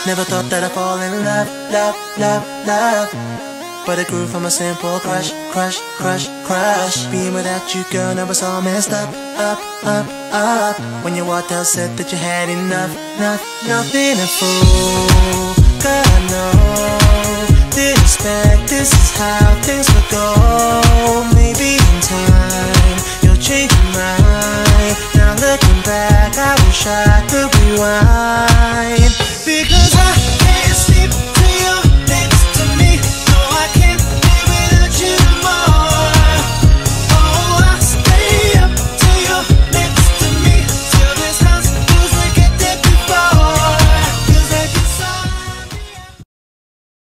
Never thought that I'd fall in love, love, love, love. But it grew from a simple crush, crush, crush, crush. Being without you, girl, now it's all messed up, up, up, up. When you walked out, said that you had enough, nothing a fool. God, no, didn't expect this is how things would go.